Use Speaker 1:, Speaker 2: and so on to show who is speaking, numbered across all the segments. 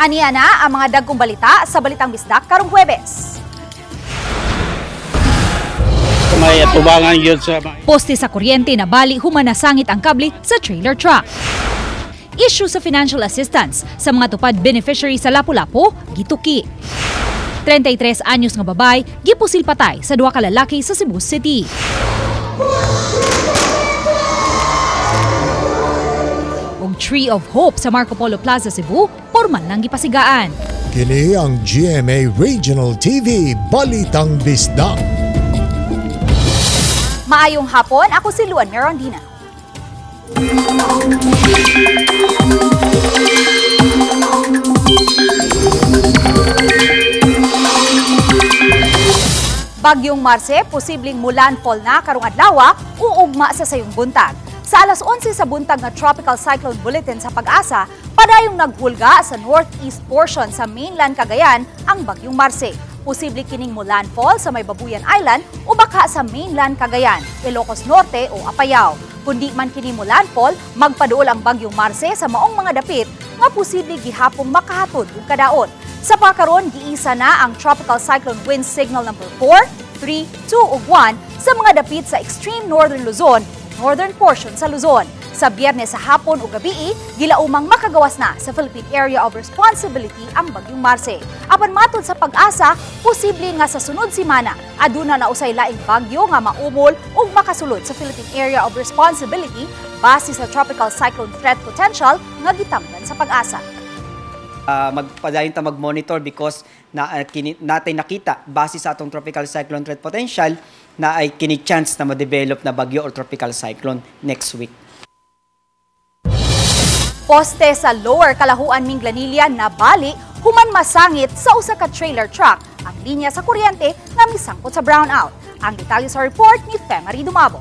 Speaker 1: Aniya na ang mga dagkong balita sa Balitang Bisdak karong Huwebes.
Speaker 2: May atubangan yun sa...
Speaker 1: Poste sa kuryente na bali humanasangit ang kable sa trailer truck. Issue sa financial assistance sa mga tupad beneficiary sa Lapu-Lapu, gituki. 33 anyos nga babay, gipusil patay sa duha ka lalaki sa Cebu City. Og Tree of Hope sa Marco Polo Plaza, Cebu, formal nang gipasigaan.
Speaker 3: Kini ang GMA Regional TV, Balitang Bisdak.
Speaker 1: Maayong hapon, ako si Luan Merondina. Bagyong Marce, posibleng mulanfall na karong adlaw, uugma sa sayong buntag. Sa alas 11 sa buntag nga Tropical Cyclone Bulletin sa Pag-asa, padayong naghulga sa northeast portion sa mainland Cagayan ang Bagyong Marce. Posible kining mulanfall sa May Babuyan Island o baka sa mainland Cagayan, Ilocos Norte o Apayao. Kundi man kini mulanfall, magpaduol ang Bagyong Marce sa maong mga dapit nga posible gihapong makahatod og kadaot. Sa pakaron, giisa na ang Tropical Cyclone Wind Signal number 4, 3, 2 ug 1 sa mga dapit sa extreme northern Luzon, northern portion sa Luzon. Sa Biyernes sa hapon o gabi, gilaumang makagawas na sa Philippine Area of Responsibility ang Bagyong Marce. Apan matod sa Pag-asa, posible nga sa sunod simana aduna na usay laing bagyo nga maumol ug makasulod sa Philippine Area of Responsibility base sa Tropical Cyclone Threat Potential nga gitamnan sa Pag-asa.
Speaker 4: Magpadayon ta mag-monitor because natin nakita base sa atong tropical cyclone threat potential na ay kini-chance na ma-develop na bagyo or tropical cyclone next week.
Speaker 1: Poste sa Lower Kalahuan, Minglanilla na bali human masangit sa usa ka trailer truck ang linya sa kuryente nga misangkot sa brownout. Ang detalye sa report ni Femari Dumabo.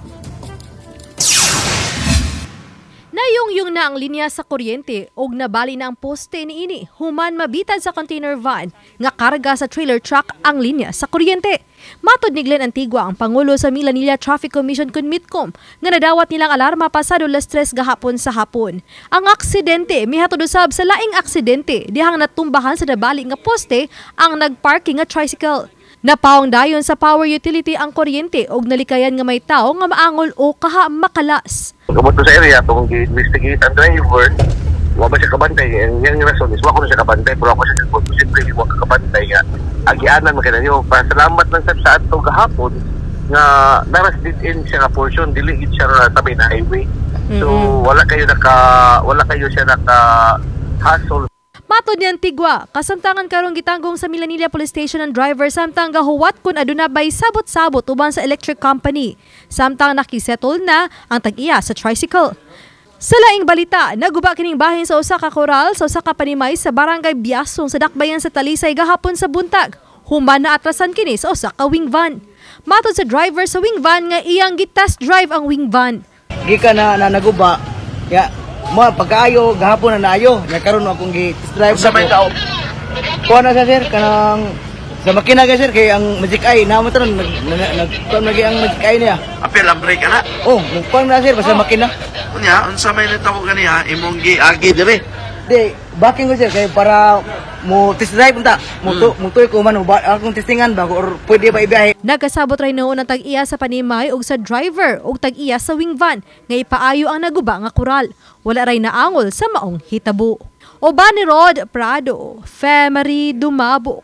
Speaker 5: Nayungyung na ang linya sa kuryente og nabali na ang poste niini human mabitad sa container van nga karga sa trailer truck ang linya sa kuryente. Matod ni Glenn Antigua ang pangulo sa Minglanilla Traffic Commission kun MITCOM nga nadawat nilang alarma pasado alas 3 gahapon sa hapon. Ang aksidente mihatod usab sa laing aksidente dihang natumbahan sa nabali nga poste ang nagparking nga tricycle. Napawang dayon sa power utility ang kuryente og nalikayan nga may tao nga maangol o kaha makalas.
Speaker 6: Pagkamot sa area, kung i-investigate ang driver, wala ba siya kabantay? Yung rason is, wala ko na siya kabantay, pero ako siya siguro, siyempre yung wala kabantay nga. Agianan mo kaya nyo, pasalamat lang sa ato gahapon, nga naras din siya nga portion, diliit siya na tabi na highway. So, wala kayo siya naka-hassle.
Speaker 5: Matod ni Antigua, kasamtangan karong gitanggong sa Minglanilla Police Station ang driver samtang gahuwat kun aduna bay sabot-sabot uban sa electric company. Samtang nakisettle na ang tag-iya sa tricycle. Sa laing balita, naguba kining bahin sa usa ka koral sa usa ka panimay sa barangay Biasong sa Dakbayan sa Talisay gahapon sa buntag. Human na atrasan kini sa usa ka wing van. Matod sa driver sa wing van nga iyang gitest drive ang wing van.
Speaker 7: Gika na naguba. Ya, mo pagkaayo gahapon na naayo nya karon akong gi-drive sa may tao. Kuha na sir kanang sa makina ga sir kay ang magic eye na mo taron nag lagi ang magic eye niya.
Speaker 8: Apil ang brake ana?
Speaker 7: Oh, nagkuha na sir basta makina.
Speaker 8: Unya unsa may natawo ganiha imong giagi dire?
Speaker 7: Di backing ko sir kay para mo test drive unta. Mutoy ko man akong testingan bago or pwede ba ibiyahe.
Speaker 5: Nagkasabot ray noon ang tag-iya sa panimay ug sa driver ug tag-iya sa wing van nga ipaayo ang naguba nga koral. Wala ray naangol sa maong hitabo. Oba ni Rod Prado, Femari Dumabok.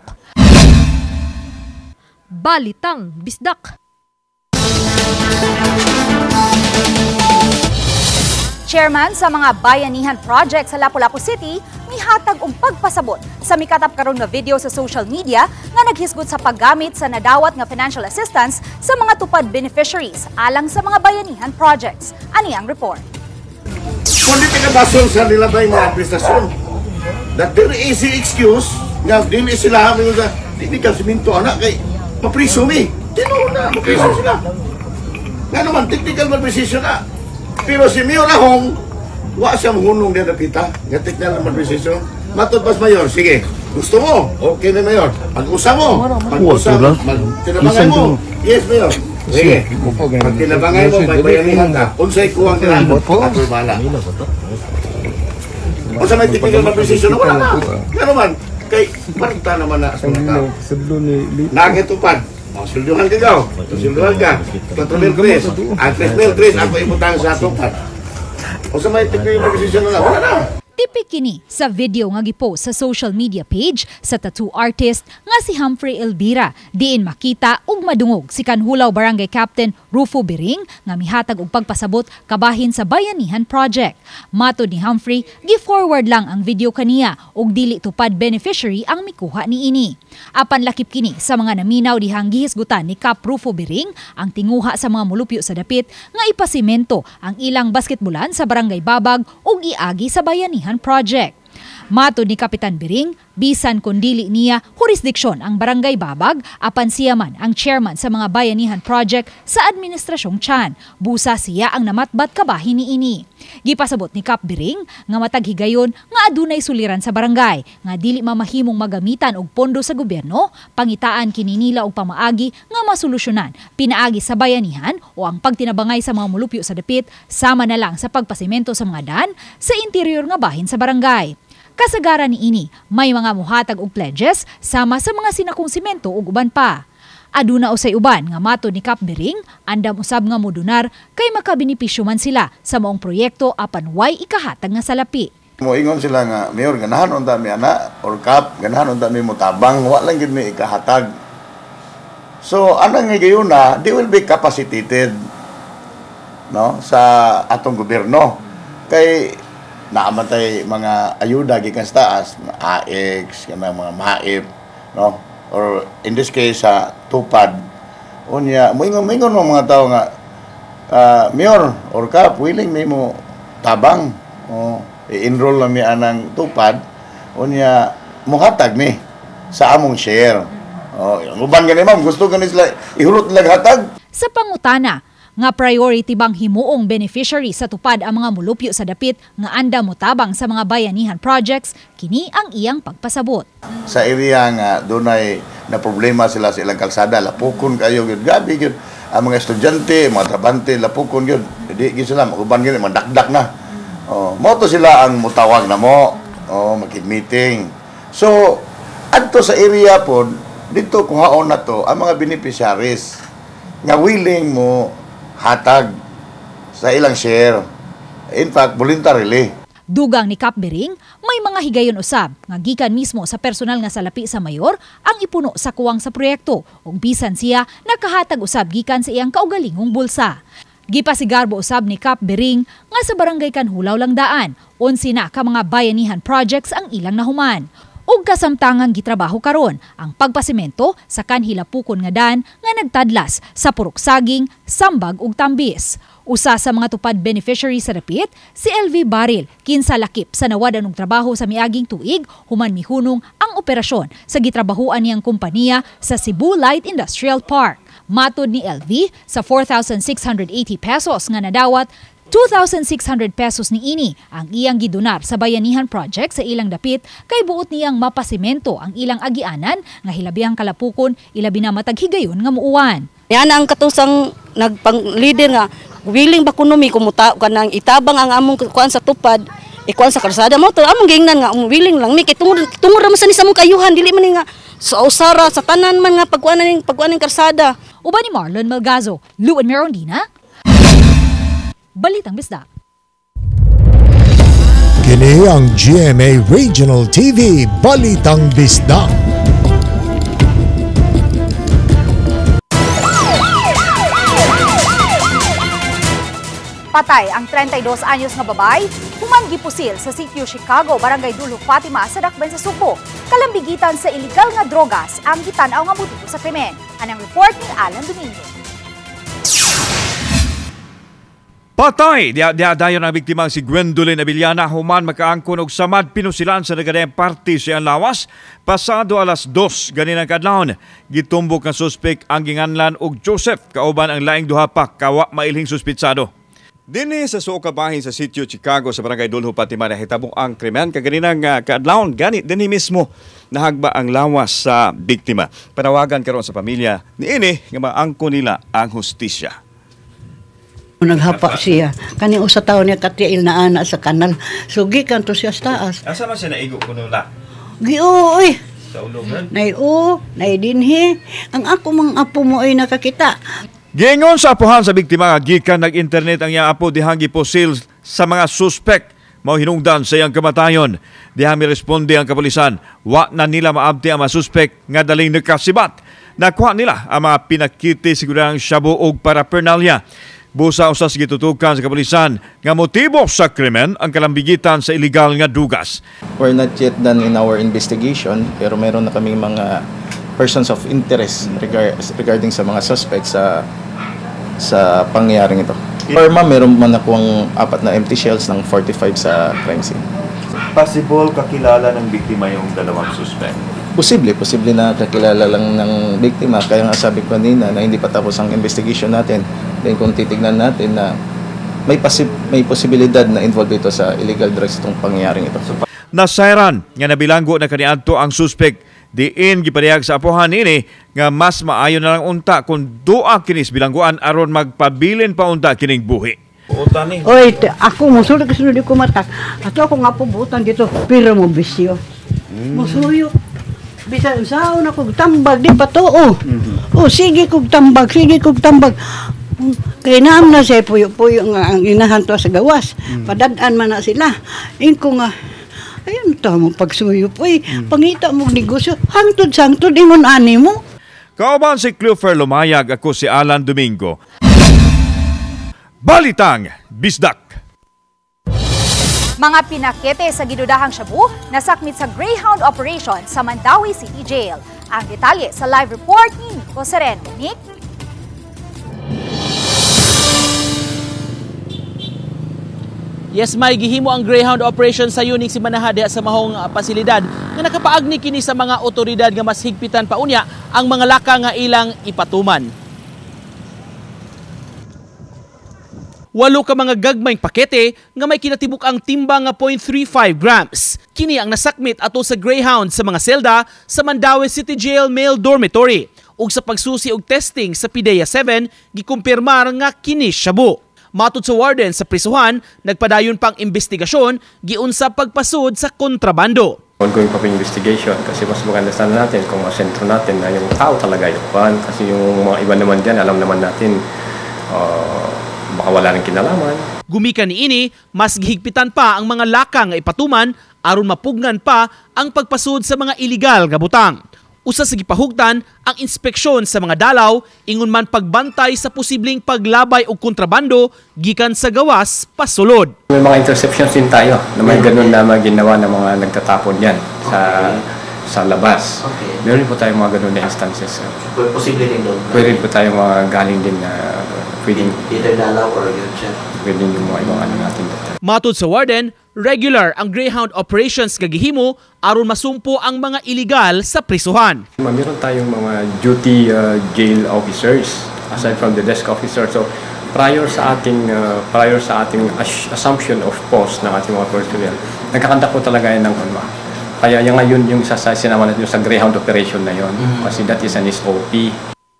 Speaker 5: Balitang Bisdak.
Speaker 1: Chairman sa mga bayanihan project sa Lapu-Lapu City, mihatag og pagpasabot sa mikatap karon nga video sa social media nga naghisgot sa paggamit sa nadawat nga financial assistance sa mga tupad beneficiaries alang sa mga bayanihan projects. Ani ang report.
Speaker 9: Kundi tinabasol sa nila ba yung mga prestasyon? That very easy excuse nga din sila hamin sa technical siminto anak kay mapriso mi. Tino na, mapriso sila. Nga naman, technical malprecision na. Pero si Mayor Ahong, wa siya mahunong din na pita. Nga technical malprecision. Matod pas Mayor, sige. Gusto mo? Okay na Mayor. Pag-usa mo. Pag-usa mo. Tinabangan mo. Yes, Mayor. Sige. Pag tinabangan mo, may bayanihan ka. Unsay kuwang tinambot, ako'y bala. O sa may typical na precision, wala na. Ano man, kay Marta naman na sa mga tao. Nakitupad. Silduhan ka daw. Silduhan ka. 4,003. Ang 3,003, ako ibutang sa tupad. O sa may typical na precision na wala na.
Speaker 1: Tipik kini sa video nga gipost sa social media page sa tattoo artist nga si Humphrey Elvira. Diin makita ug madungog si Kanhulaw Barangay Captain Rufo Biring nga mihatag og pagpasabot kabahin sa Bayanihan Project. Matod ni Humphrey, gi-forward lang ang video kaniya ug dili tupad beneficiary ang mikuha niini. Apan lakip kini sa mga naminaw dihang gihisgutan ni Cap Rufo Biring ang tinguha sa mga mulupyo sa dapit nga ipasimento ang ilang basketbolan sa Barangay Babag ug iagi sa Bayanihan Project. Matod ni Kapitan Biring, bisan kung dili niya jurisdiksyon ang Barangay Babag, apan siya man ang chairman sa mga Bayanihan Project sa Administrasyong Tiyan. Busa siya ang namatbat kabahin niini. Gipasabot ni Kap Biring nga matag higayon nga adunay suliran sa barangay, nga dili mamahimong magamitan og pondo sa gobyerno, pangitaan kini nila og pamaagi nga masolusyonan pinaagi sa bayanihan o ang pagtinabangay sa mga mulupyo sa dapit, sama na lang sa pagpasimento sa mga dan sa interior nga bahin sa barangay. Kasagaran ni ini, may mga muhatag og pledges sama sa mga sinakong simento ug uban pa. Aduna usay uban nga matod ni Kap Biring, andam usab nga modunar kay makabinipisyo man sila sa maong proyekto apan way ikahatag nga salapi.
Speaker 9: Moingon sila nga, Mayor, ganahan unta mi ana or Kap, ganahan unta mi mutabang, wa lang gid mi ikahatag. So anang ngayon na, they will be capacitated no sa atong gobyerno. Kay naamantay mga ayuda gikan sa taas, AX, mga MAIP, no? Or in this case sa tupad. Unya, moingon mga tao nga Mayor or Kap, willing may mo tabang o i-enroll na mi anang tupad. Unya, muhatag mi sa among share. O, uban gani ma'am, gusto gani sila ihulot nila hatag.
Speaker 1: Sa pangutana, nga priority bang himuong beneficiary sa tupad ang mga mulupyo sa dapit nga anda motabang sa mga bayanihan projects, kini ang iyang pagpasabot.
Speaker 9: Sa area nga dunay na problema sila sa ilang kalsada, lapukon kayo gyud, gabi gyud ang mga estudyante, mga trabante, lapukon gyud. Di gyud sila maguban gyud, madakdak na. Oh, mo to sila ang mutawag na mo, makig-meeting. So, adto sa area pod, dito kuhaon na to ang mga beneficiaries nga willing mo hatag sa ilang share. In fact, voluntarily.
Speaker 1: Dugang ni Kap Biring, may mga higayon usab nga gikan mismo sa personal nga salapi sa mayor ang ipuno sa kuwang sa proyekto ug bisan siya nakahatag usab gikan sa iyang kaugalingong bulsa. Gipasigarbo usab ni Kap Biring nga sa barangay Kanhulaw lang daan, 11 na ka mga bayanihan projects ang ilang nahuman. Ug kasamtangang gitrabaho karon ang pagpasimento sa kanhilapukon nga dan nga nagtadlas sa Purok Saging, Sambag ug Tambis. Usa sa mga tupad beneficiary sa dapit, si LV Baril, kinsa lakip sa nawadan og trabaho sa miaging tuig, human mihunong ang operasyon sa gitrabahuan niyang kompanya sa Cebu Light Industrial Park. Matod ni LV, sa 4,680 pesos nga nadawat, 2,600 pesos ni ini ang iyang gidonar sa Bayanihan Project sa ilang dapit kay buot niyang mapasimento ang ilang agianan nga hilabihang kalapukon ilabi na matag higayon nga muuwan.
Speaker 10: Yan ang katusang nagpang-leader nga willing ba kuno mi kumuta kanang itabang ang among kuan sa tupad ikuan sa karsada mo to among gingnan nga willing lang mi kay tungod ra man sa ni sa mong kayuhan dili man ni nga sa usara sa tanan man nga pagkuanan ning karsada.
Speaker 1: Uban ni Marlon Malgazo, Luan Merondina, Balitang Bisdak.
Speaker 3: Kini ang GMA Regional TV Balitang Bisdak.
Speaker 1: Patay ang 32 anyos nga babay, human gipusil sa sitio Chicago, Barangay Dulo, Fatima, sa Dakbayn sa Subo. Kalambigitan sa iligal nga drogas ang gitanaw nga motibo sa krimen. Anang report ni Alan Domingo.
Speaker 11: Patay! Diadayon ang biktimang si Gwendolyn Abiliana human makaangkon og samad pinusilan sa nagadayang party sa lawas pasado alas 2 ganinang kadlawon. Gitumbok ang suspek ang ginganlan og Joseph kauban ang laing duha pa kawa mailhing suspitsado. Dinhi sa suka bahin sa sitio Chicago sa Barangay Dulho, Fatima nahitabong ang krimen kaganinang kadlawon ganit dinhi mismo nahagba ang lawas sa biktima. Panawagan karon sa pamilya niini nga maangkon nila ang hustisya.
Speaker 12: Naghapa siya. Kani usa taon niya katiil na ana sa kanal. So gikan to siya sa taas.
Speaker 11: Asa man siya naigo kuno la?
Speaker 12: Oy.
Speaker 11: Sa ulogan?
Speaker 12: Nay dinhi. Ang ako mang apo mo ay nakakita.
Speaker 11: Giingon sa apuhan sa biktima nga gikan nag-internet ang iyang apo dihang giposil sa mga suspect mao hinungdan sa iyang kamatayon. Dihang miresponde ang kapulisan, wa na nila maabti ang mga suspect nga daling nakasibat. Nakuha nila ang mga pinakiti sigurang shabu og paraphernalia. Busa usas gitutukan sa kapulisan nga motibo sa krimen ang kalambigitan sa illegal nga dugas.
Speaker 13: We're not yet done in our investigation pero meron na kaming mga persons of interest regarding sa mga suspects sa pangyayaring ito. Or ma'am, meron man nakuwang 4 na empty shells ng 45 sa crime scene.
Speaker 11: Possible kakilala ng biktima yung dalawang suspect?
Speaker 13: Posible na kakilala lang ng biktima. Kaya nga sabi ko kanina na hindi pa tapos ang investigation natin. Then kung titignan natin na may posibilidad na involved ito sa illegal drugs itong pangyayaring ito.
Speaker 11: Nasairan nga nabilanggo na kaniadto ang suspect. Diin gipadayag sa apuhan ini nga mas maayo na lang unta kung duha kinis bilangguan aron magpabilin pa unta kining buhi.
Speaker 12: Oy, ako musulod kasi di ko matak. Ato ako nga pubutan dito, pero mo bisyo. Musuyo. Bisan sao na kog tambag di pa to. Sige kog tambag. Kaya naam na siya puyo nga ang inahan to sa gawas. Padadaan man na sila. Inko nga ayun tamo pagsuyo po pangita mong negosyo, hangtod-sangtod, imon ani mo.
Speaker 11: Kauban si Clover Lumayag, ako si Alan Domingo. Balitang Bisdak.
Speaker 1: Mga pinakete sa ginudahang shabu, nasakmit sa Greyhound operation sa Mandawi City Jail. Ang detalye sa live report ni Nico Sereno. Nick?
Speaker 14: Yes, may gihimo ang Greyhound operation sa Yuning si Manahade sa mahong pasilidad nga nakapaagni kini sa mga otoridad nga mas higpitan pa unya ang mga laka nga ilang ipatuman. 8 ka mga gagmayng pakete nga may kinatibuk ang timbang nga 0.35 grams. Kini ang nasakmit ato sa Greyhound sa mga selda sa Mandawi City Jail Male Dormitory. Ug sa pagsusi og testing sa PIDEA 7, gikumpirmar nga kini shabu. Matod sa warden sa prisuhan, nagpadayon pang investigasyon giunsa pagpasud sa kontrabando.
Speaker 15: Ongoing pa investigation kasi mas mag-understand natin kung masentro natin na yung tao talaga yung pan. Kasi yung mga iba naman dyan, alam naman natin baka wala rin kinalaman.
Speaker 14: Gumikan ni ini, mas gihigpitan pa ang mga laka nga ipatuman aron mapugnan pa ang pagpasud sa mga illegal nga butang. Usa sa gipahugtan ang inspeksyon sa mga dalaw, ingon man pagbantay sa posibleng paglabay o kontrabando gikan sa gawas pasulod.
Speaker 15: May mga interceptions din tayo na may ganun na ginawa ng mga nagtatapon yan sa labas. Meron po tayong mga ganun na instances.
Speaker 16: Posible din doon?
Speaker 15: Pwede po tayong mga galing din na pwedeng
Speaker 16: either dalaw or yun siya?
Speaker 15: Pwedeng yung mga ibang ano natin.
Speaker 14: Matod sa warden, regular ang Greyhound operations kagihimo aron masumpo ang mga illegal sa prisuhan.
Speaker 15: Meron tayong mga duty jail officers aside from the desk officer. So prior sa ating assumption of post ng ating mga personnel, nagkakanta po talaga yan ng ano. Kaya yung ngayon yung sinama natin sa Greyhound operation na yon kasi that is an SOP.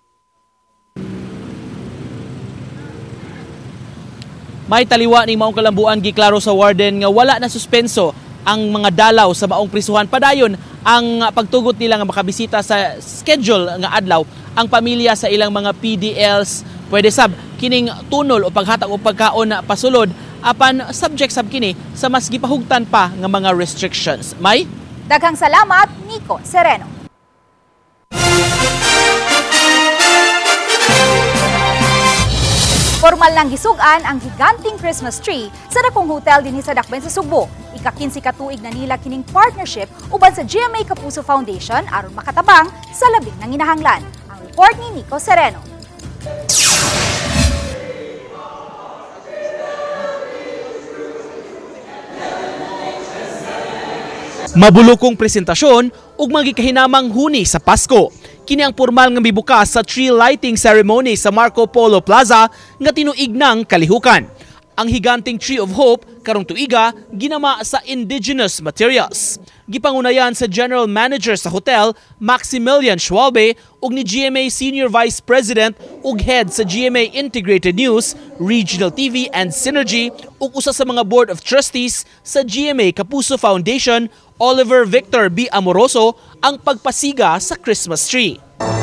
Speaker 14: May taliwa ni maong kalambuan giklaro sa warden nga wala na suspenso ang mga dalaw sa maong prisuhan. Padayon ang pagtugot nila nga makabisita sa schedule nga adlaw ang pamilya sa ilang mga PDLs. Pwede sab kining tunol o paghatag o pagkaon na pasulod apan subject sab kini sa mas gipahugtan pa nga mga restrictions. May
Speaker 1: daghang salamat, Nico Sereno. Formal nang gisugan ang giganting Christmas tree sa dakong hotel dinhi sa Dakbayn sa Subo. Ika-15 ka tuig na nila kining partnership uban sa GMA Kapuso Foundation aron makatabang sa labing nanginahanglan. Ang report ni Nico Sereno.
Speaker 14: Mabulokong presentasyon ug magikahinamang huni sa Pasko. Kini ang formal nga mibukas sa tree lighting ceremony sa Marco Polo Plaza nga tinuig ng kalihukan. Ang higanting Tree of Hope karong tuiga ginama sa indigenous materials. Gipangunayan sa General Manager sa hotel, Maximilian Schwalbe, ug ni GMA Senior Vice President ug Head sa GMA Integrated News, Regional TV and Synergy ug usa sa mga Board of Trustees sa GMA Kapuso Foundation, Oliver Victor B. Amoroso, ang pagpasiga sa Christmas tree.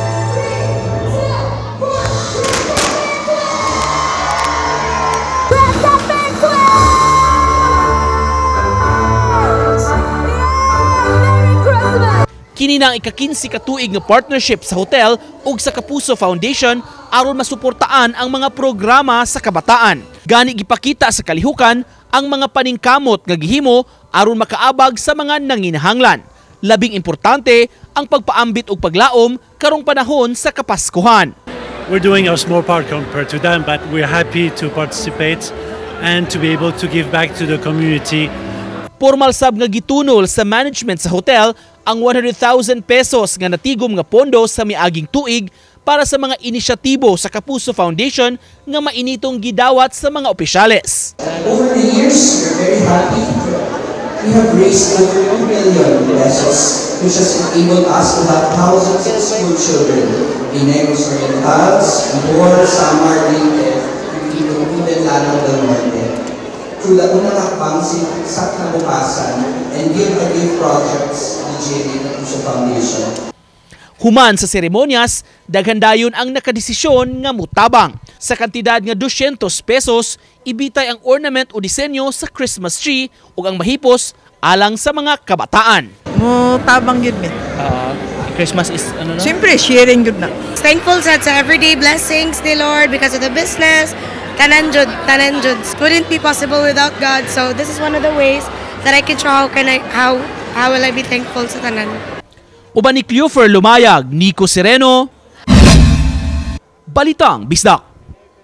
Speaker 14: Kini na ang ika-15 katuig nga partnership sa hotel ug sa Kapuso Foundation aron masuportaan ang mga programa sa kabataan. Gani gipakita sa kalihukan ang mga paningkamot nga gihimo aron makaabag sa mga nanginahanglan. Labing importante ang pagpaambit ug paglaom karong panahon sa Kapaskuhan.
Speaker 17: We're doing our small part compared to them, but we're happy to participate and to be able to give back to the community.
Speaker 14: Formal sab nga gitunol sa management sa hotel ang 100,000 pesos nga natigom nga pondo sa miaging tuig para sa mga inisyatibo sa Kapuso Foundation nga mainitong gidawat sa mga opisyales.
Speaker 18: Over the years, we're very happy. We have raised over 2 million pesos, which has enabled us to have thousands of school children in Negros Orientals, Ambor, Samar, Leyte, Quintino, Lano del Norte. Through the unang hakbang sa kinabukasan and Give a Gift projects ng GMA Kapuso Foundation.
Speaker 14: Human sa seremonyas, daghan dayon ang nakadesisyon nga mutabang. Sa kantidad nga 200 pesos, ibitay ang ornament o disenyo sa Christmas tree ug ang mahipos alang sa mga kabataan.
Speaker 19: Mutabang yun mi.
Speaker 14: Christmas is ano na?
Speaker 19: Siyempre, sharing yun na.
Speaker 20: Thankful sa everyday blessings ni Lord because of the business. Tanan jud couldn't be possible without God. So this is one of the ways that I can show how will I be thankful sa tanan.
Speaker 14: Uban ni Cleofer Lumayag, Nico Sereno, Balitang Bisdak.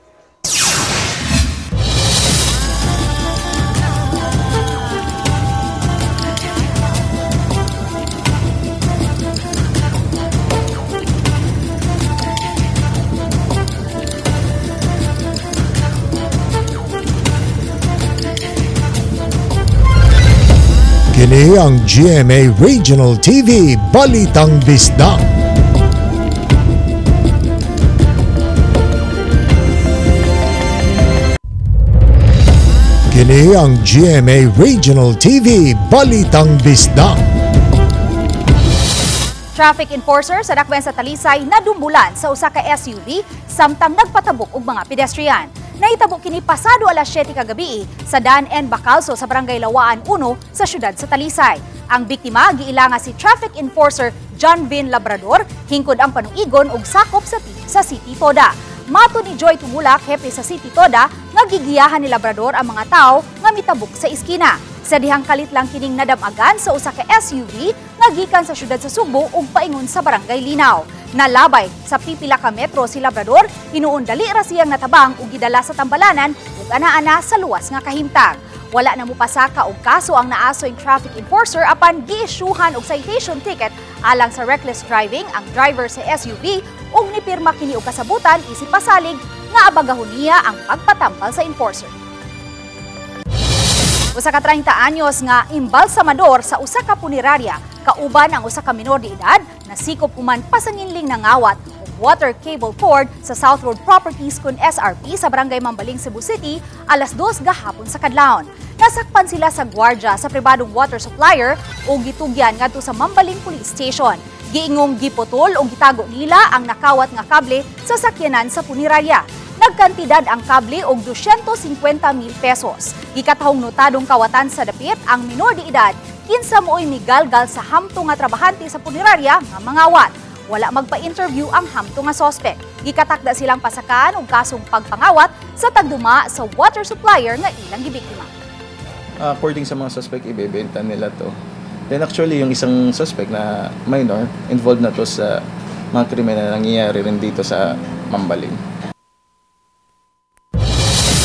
Speaker 3: Kini ang GMA Regional TV Balitang Bisdak. Kini ang GMA Regional TV Balitang Bisdak.
Speaker 1: Traffic enforcer sa dakbayan sa Talisay nadumbulan sa usa ka SUV samtang nagpatabok og mga pedestrian. Nahitabo kini pasado alas 7 kagabi sa Dan N. Bacalso sa Barangay Lawaan 1 sa siyudad sa Talisay. Ang biktima giilanga si traffic enforcer John Vin Labrador, hingkod ang panuigon og sakop sa City Toda. Mato ni Joy Tumulak, hepe sa City Toda, nga gigiyahan ni Labrador ang mga tao nga mitabok sa iskina. Sa dihang kalit lang kining nadamagan sa usa ka SUV nga gikan sa siyudad sa Subo ug paingon sa Barangay Linaw. Nalabay sa pipila ka metro si Labrador, hinuon dali ra siyang natabang ug gidala sa tambalanan ug ana-ana sa luwas nga kahimtang. Wala na mupasaka og kaso ang naasoy traffic enforcer apan giisyuhan og citation ticket alang sa reckless driving ang driver sa SUV ug nipirma kini og kasabutan isip pasalig nga abagahon niya ang pagpatampal sa enforcer. Usa ka 30 anyos nga imbalsamador sa usa ka punerarya kauban ang usa ka minor de edad nasikop human pasanginling nangawat og water cable cord sa South Road Properties kun SRP sa Barangay Mambaling, Cebu City alas 2 gahapon sa kadlawon. Nasakpan sila sa gwardya sa pribadong water supplier o gitugyan ngadto sa Mambaling Police Station. Giingong giputol o gitago nila ang nakawat nga kable sa sakyanan sa punerarya. Nagkantidad ang kable og 250,000 pesos. Gikatahong notadong kawatan sa dapit ang minor de edad kinsa mooy migalgal sa hamto nga trabahante sa punerarya nga mangawat. Wala magpa-interview ang hamto nga sospek. Gikatakda silang pasakan og kasong pagpangawat sa tagduma sa water supplier nga ilang gibiktima.
Speaker 13: According sa mga suspect, ibebenta nila to. Then actually, yung isang suspect na minor, involved na to sa mga krimen na nangyayari rin dito sa Mambaling.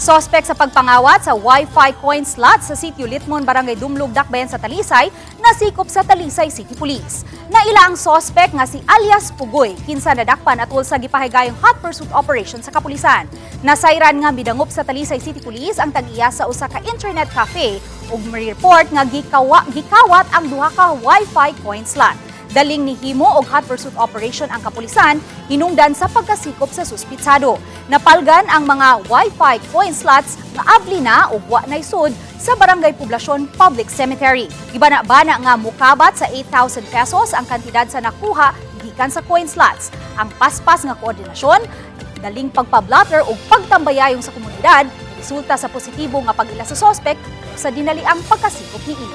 Speaker 1: Sospek sa pagpangawat sa Wi-Fi coin slot sa sitio Litmon, Barangay Dumlog, Dakbayan sa Talisay, nasikop sa Talisay City Police. Naila ang sospek nga si alias Pugoy, kinsa nadakpan atul sa gipahigayong hot pursuit operation sa kapulisan. Nasayran nga midangop sa Talisay City Police ang tag-iya sa usa ka internet cafe ug report nga gikawat ang duha ka Wi-Fi coin slot. Daling ni himo og hot pursuit operation ang kapulisan hinungdan sa pagkasikop sa suspitsado. Napalgan ang mga Wi-Fi coin slots nga abli na ug wa nay sud sa Barangay Poblasyon Public Cemetery. Gibana-bana nga mukabat sa 8,000 pesos ang kantidad sa nakuha gikan sa coin slots. Ang paspas nga koordinasyon, daling pagpablotter ug pagtambayayong sa komunidad resulta sa positibo nga pag-ila sa sospek sa dinaliang pagkasikop niini.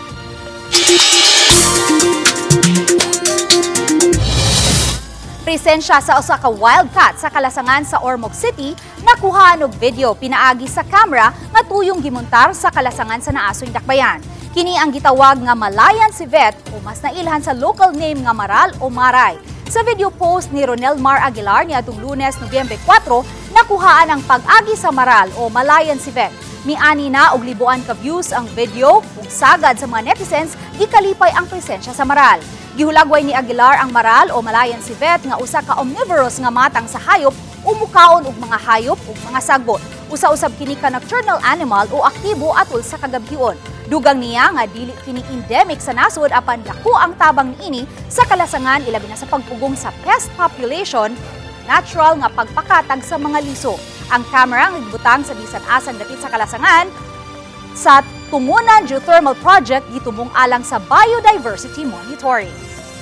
Speaker 1: Presensya sa usa ka wildcat sa Kalasangan sa Ormoc City, nakuhaan og video pinaagi sa camera nga tuyong gimontar sa Kalasangan sa Naasoy, Dakbayan. Kini ang gitawag nga Malayan Civet o mas nailhan sa local name nga Maral o Maray. Sa video post ni Ronel Mar Aguilar niadtong Lunes, Nobyembre 4, nakuhaan ang pag-agi sa Maral o Malayan Civet. Miani na og libuan ka views ang video ug sagad sa mga netizens gikalipay ang presensya sa Maral. Gihulagway ni Aguilar ang Maral o Malayan Civet nga usa ka omnivorous nga matang sa hayop o mukaon og mga hayop ug mga sagbot. Usa-usab kini ka nocturnal animal o aktibo atol sa kagabhion. Dugang niya nga dili kini endemic sa nasod apan dako ang tabang niini sa Kalasangan ilabi na sa pagpugong sa pest population, natural nga pagpakatag sa mga liso. Ang camera nga gibutang sa bisan asang dapit sa Kalasangan sa Tungunan Geothermal Project gitubong alang sa biodiversity monitoring.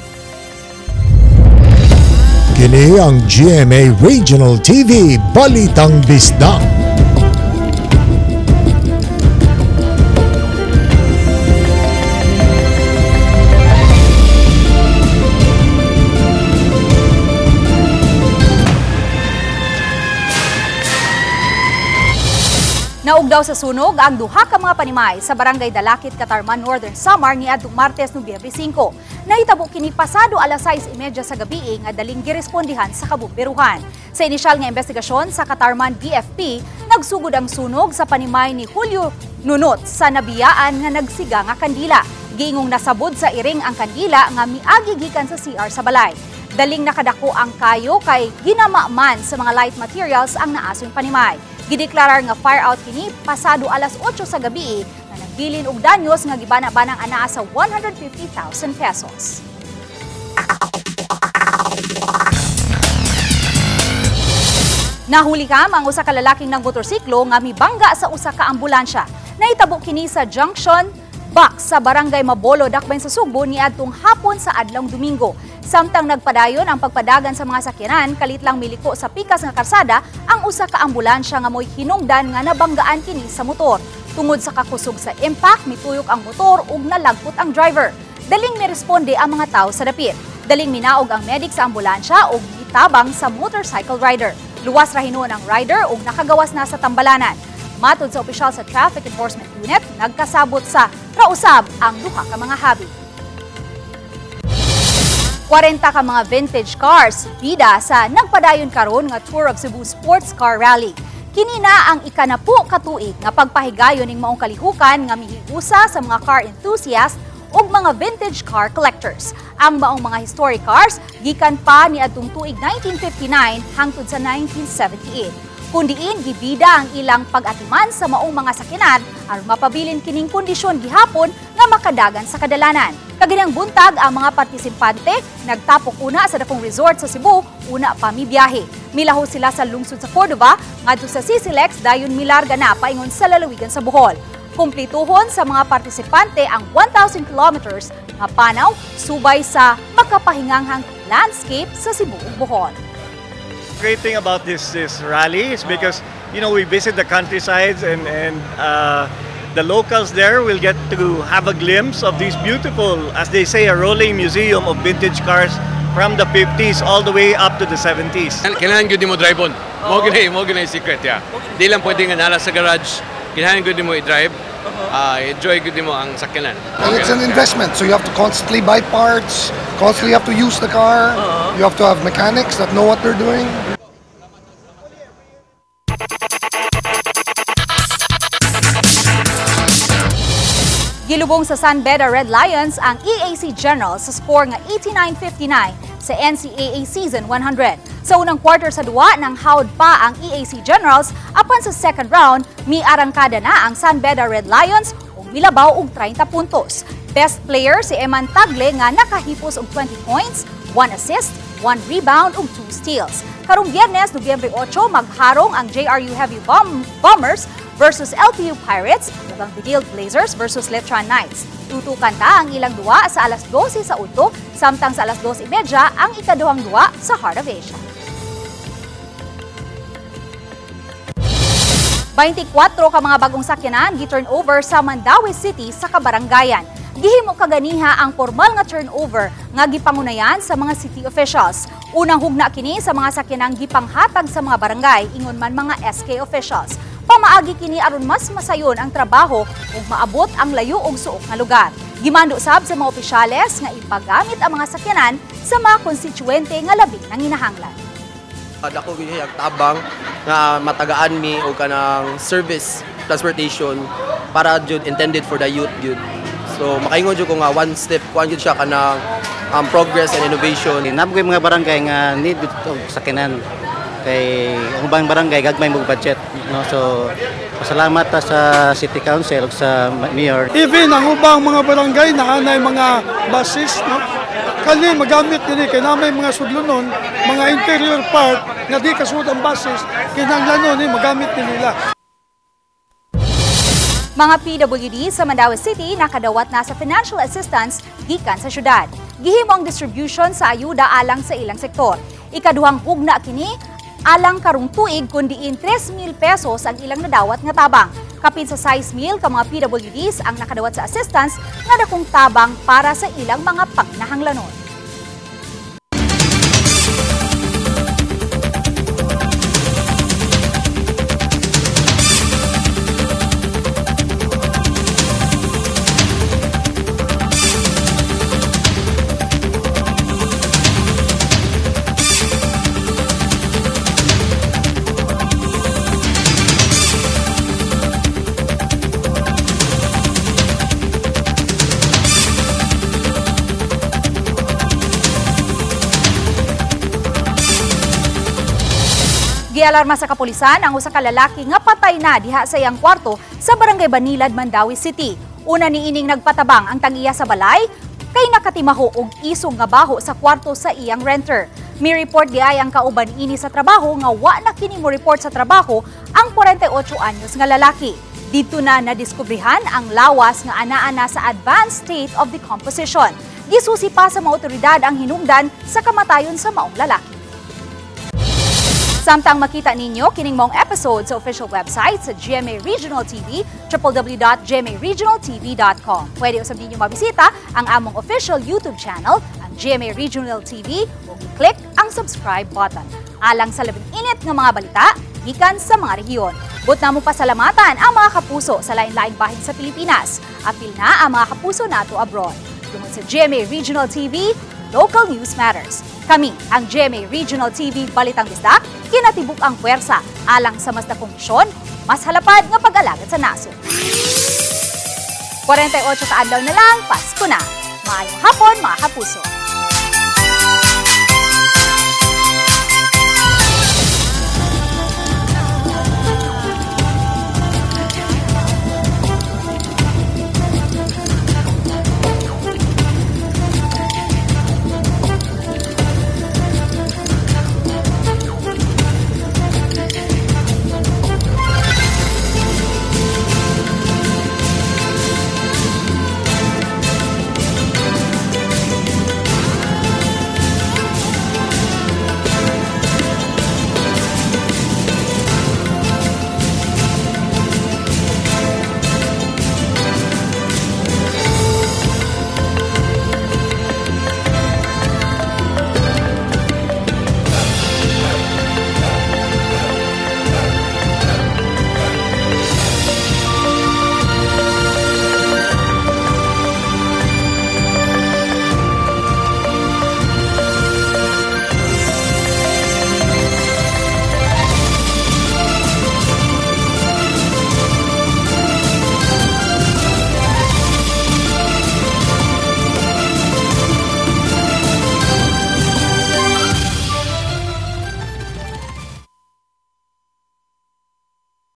Speaker 3: Kini ang GMA Regional TV Balitang Bisdak.
Speaker 1: Naugdaw sa sunog ang duha ka mga panimay sa Barangay Dalakit, Catarman, Northern Samar niadtong Martes, Nobyembre 5. Nahitabo kini pasado alas 6:30 sa gabi nga daling girespondihan sa kabumberuhan. Sa inisyal nga investigasyon sa Catarman BFP, nagsugod ang sunog sa panimay ni Julio Nunot sa nabiyaan nga nagsiga nga kandila. Giingong nasabod sa iring ang kandila nga miagi gikan sa CR sa balay. Daling nakadako ang kayo kay ginama man sa mga light materials ang naasoy panimay. Gideklarar nga fire out kini pasado alas 8 sa gabi na nagbilin og danyos nga gibana-banang anaa sa 150,000 pesos. Nahuli kam ang usa ka lalaking ng motorsiklo nga mibangga sa usa ka ambulansya. Nahitabo kini sa junction box sa Barangay Mabolo, Dakbayan sa Sugbo niadtong hapon sa adlong Domingo. Samtang nagpadayon ang pagpadagan sa mga sakyanan, kalit lang miliko sa pikas nga karsada ang usa ka ambulansya nga mo'y hinungdan nga nabanggaan kini sa motor. Tungod sa kakusog sa impact, mituyok ang motor ug nalagpot ang driver. Daling miresponde ang mga tao sa dapit. Daling minaog ang medic sa ambulansya ug gitabang sa motorcycle rider. Luwas ra hinuon ang rider ug nakagawas na sa tambalanan. Matod sa opisyal sa Traffic Enforcement Unit, nagkasabot sa rausab ang duha ka mga habi. 40 ka mga vintage cars, bida sa nagpadayon karon nga Tour of Cebu Sports Car Rally. Kini na ang ikanapu katuig nga pagpahigayon ning maong kalihukan nga mihiusa sa mga car enthusiasts ug mga vintage car collectors. Ang maong mga historic cars gikan pa niadtong tuig 1959 hangtod sa 1978. Kundiin gibida ang ilang pag-atiman sa maong mga sakyanan aron mapabilin kining kondisyon gihapon nga makadagan sa kadalanan. Kaganang buntag ang mga partisipante nagtapok una sa dakong resort sa Cebu, una pa mibiyahe. Milaho sila sa lungsod sa Cordova, ngadto sa Sisilex dayon milarga na paingon sa lalawigan sa Bohol. Kumplituhon sa mga partisipante ang 1,000 kilometers nga panaw subay sa makapahinganghang landscape sa Cebu ug Bohol.
Speaker 21: Great thing about this rally is because we visit the countrysides and the locals there will get to have a glimpse of these beautiful, as they say, a rolling museum of vintage cars from the 50s all the way up to the 70s.
Speaker 22: Kailangan yun mo drive on. Mo gina yung secret, yeah. Di lang pwede nga nala sa garage. Kailangan yun mo i-drive. Enjoy yun mo ang sakyanan.
Speaker 23: And it's an investment, so you have to constantly buy parts, constantly have to use the car, you have to have mechanics that know what they're doing.
Speaker 1: Gilubong sa San Beda Red Lions ang EAC Generals sa score nga 89-59 sa NCAA Season 100. Sa unang quarter sa duwa, nang hawd pa ang EAC Generals, apan sa second round, miarangkada na ang San Beda Red Lions ug milabaw og 30 puntos. Best player si Eman Tagle nga nakahipos og 20 points, 1 assist, 1 rebound ug 2 steals. Karong Biyernes, Nobyembre 8, magharong ang JRU Heavy Bombers versus LPU Pirates ug ang Bidil Blazers versus Letran Knights. Tutukan ta ang ilang duwa sa alas 12 sa udto, samtang sa alas 12:30 ang ikaduhang duwa sa Heart of Asia. 24 ka mga bagong sakyanan gi-turnover sa Mandaue City sa kabaranggayan. Gihimo kaganiha ang formal nga turnover nga gipangunayan sa mga city officials. Unang hugna kini sa mga sakyanang gipanghatag sa mga barangay ingon man mga SK officials. Pamaagi kini aron mas masayon ang trabaho ug maabot ang layo ug suok nga lugar. Gimando sab sa mga opisyales nga ipagamit ang mga sakyanan sa mga konstituwente nga labing nanginahanglan.
Speaker 2: Dako gyud tabang nga matagaan mi og kanang service transportation para jud intended for the youth jud. So makaingon jud ko nga one step kuan jud siya kanang progress and innovation.
Speaker 4: Nabugoy mga barangay nga need og sakyanan kay ang ubang barangay gagmay mo budget, no? So pasalamat ta sa City Council ug sa Mayor.
Speaker 23: Even ang ubang mga barangay na anay mga buses, no? Kani magamit din kay namay mga sudlonon, mga interior part nga di kasud ang buses, kinahanglan ni magamit din nila.
Speaker 1: Mga PWD sa Mandaue City nakadawat na sa financial assistance gikan sa syudad. Gihimo ang distribution sa ayuda alang sa ilang sektor. Ikaduhang hugna kini alang karong tuig kundiin 3,000 pesos ang ilang nadawat nga tabang. Kapin sa 6,000 ka mga PWDs ang nakadawat sa assistance nga dakong tabang para sa ilang mga panginahanglanon. Gialarma sa kapulisan ang usa ka lalaki nga patay na diha sa iyang kwarto sa Barangay Banilad, Mandaue City. Una niining nagpatabang ang tag-iya sa balay kay nakatimaho og isog nga baho sa kwarto sa iyang renter. May report diay ang kauban ini sa trabaho nga wa na kini mo report sa trabaho ang 48 anyos nga lalaki. Dito na nadiskubrihan ang lawas nga anaa na sa advanced state of decomposition. Gisusi pa sa mga otoridad ang hinungdan sa kamatayon sa maong lalaki. Samtang makita ninyo kining mong episode sa official website sa GMA Regional TV, www.gmaregionaltv.com. Pwede usab ninyo mabisita ang among official YouTube channel, ang GMA Regional TV, ug i-click ang subscribe button. Alang sa labing init nga mga balita, gikan sa mga rehiyon. But namo pasalamatan ang mga kapuso sa lain-laing bahin sa Pilipinas. Apil na ang mga kapuso nato abroad. Tungod sa GMA Regional TV, Local News Matters. Kami, ang GMA Regional TV Balitang Bisda, kinatibuk ang puwersa alang sa mas dakong misyon, mas halapad nga pag-alagad sa nasod. 48 ka adlaw na lang, Pasko na. Maayong hapon, mga kapuso.